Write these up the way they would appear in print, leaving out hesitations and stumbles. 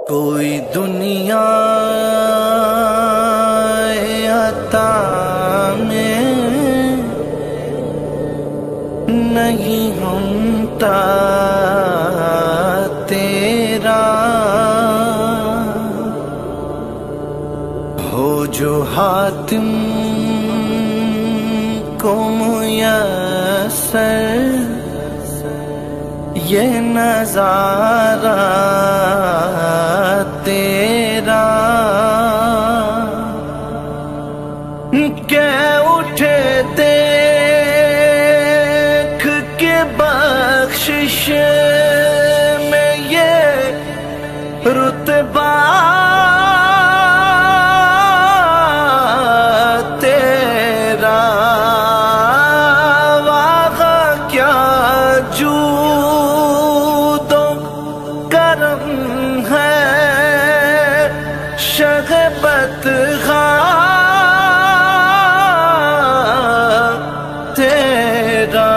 کوئی دنیا عطا میں نہیں ہمتا تیرا، ہو جو حاتم کو میسر یہ نظارہ تیرا، کہ اٹھے دیکھ کے بخشش میں یہ رتبہ تیرا، واقع کیا جود و کرم ہے شغبت تیرا،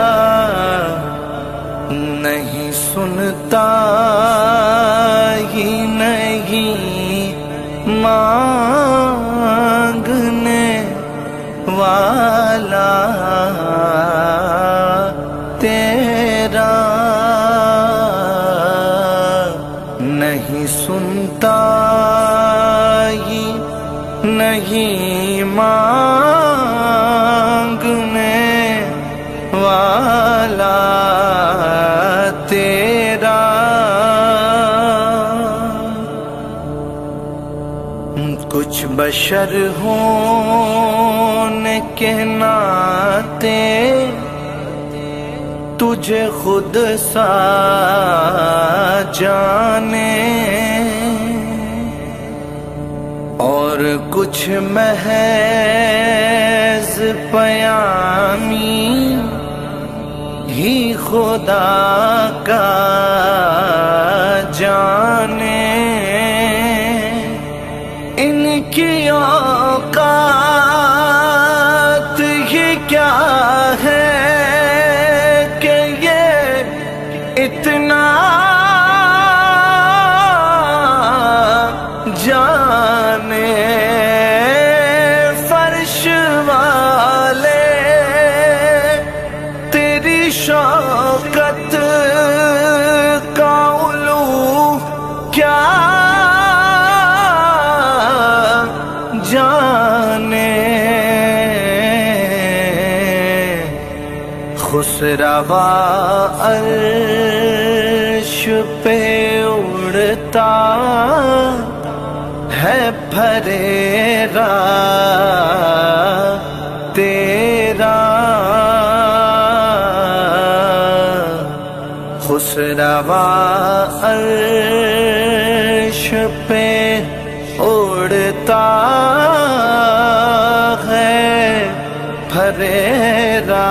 نہیں سنتا ہی نہیں مانگنے والا تیرا، نہیں سنتا ہی نہیں مانگنے والا تیرا، کچھ بشر ہونے کے ناطے تجھے خود سا جانے، اور کچھ محض پیامی ہی خدا کا جانے، ان کی اوقات ہی کیا ہے کہ یہ اتنا جانے، فرش والے تیری شوکت کا علو کیا جانے، خسروا عرش پہ اڑتا ہے پھریرا تیرا، خسروا عرش پہ اڑتا ہے پھریرا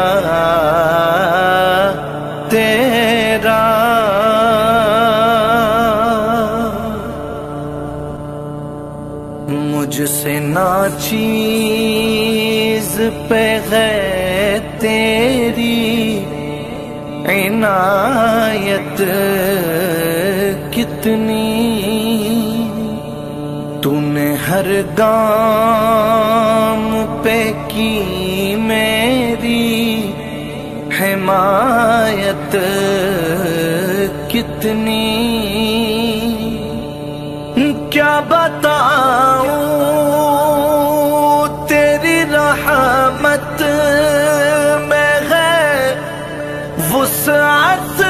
تیرا، مجھ سے ناچیز پہ ہے تیری عنایت کتنی، تو نے ہر گام پہ کی میری حمایت کتنی، کیا بتاؤں تیری رحمت میں ہے وسعت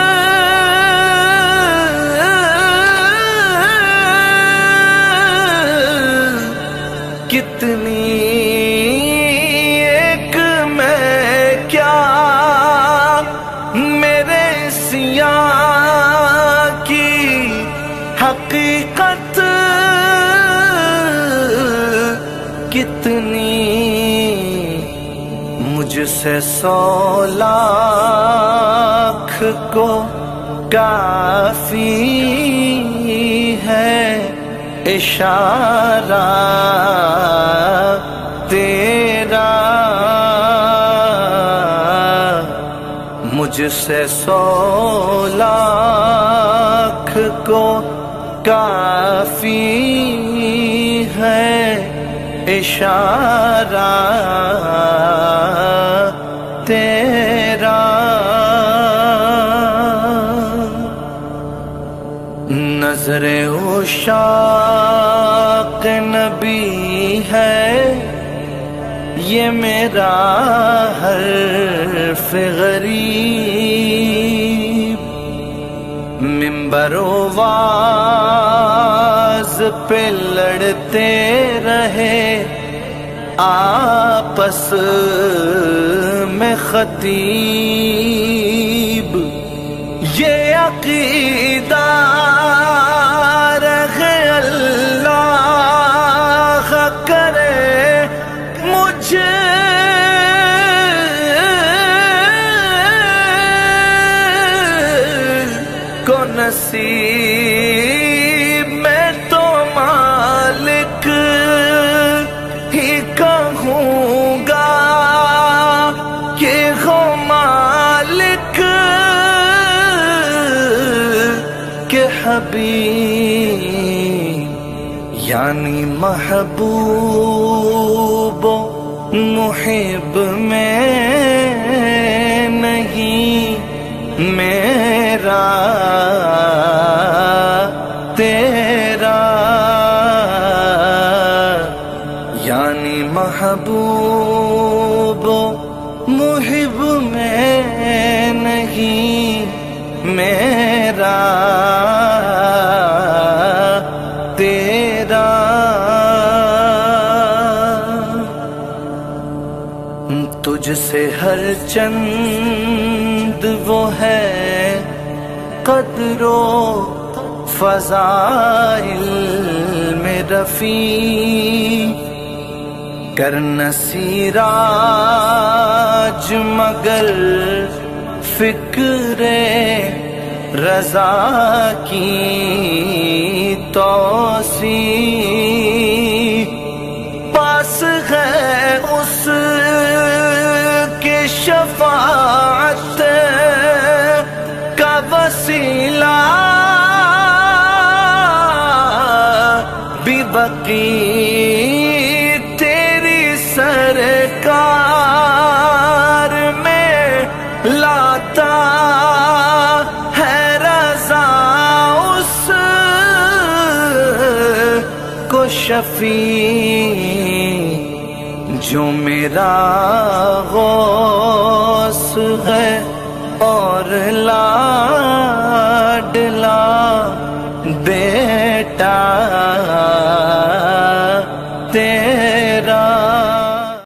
کتنی، ایک میں کیا میرے سیاہ کی حقیقت کتنی، مجھ سے 100 لاکھ کو کافی ہے اشارہ تیرا، مجھ سے 100 لاکھ کو کافی ہے اشارہ تیرا، نظر عشاق نبی ہے یہ میرا حرف غریب، منبر و واز پہ لڑتے رہے آپس میں خطیب، یہ عقیدہ رہے اللہ کرے مجھے کو نصیب، میں تو مالک ہی کہوں گا کہ ہو مالک کہ حبیب، یعنی محبوب و محب میں نہیں میرا تیرا، یعنی محبوب و محب میں نہیں میرا تیرا، تجھ سے ہر چند وہ ہے قدر و فضائل میں رفیع، کرنا سیراج مگر فکر رضا کی توسیع، پاس ہے اس کے شفاعت کا وسیلہ بھی بقی تیری سرکار میں لاتا ہے رضا اس کو شفیع جو میرا غوث ہے اور لاڈلا بیٹا تیرا۔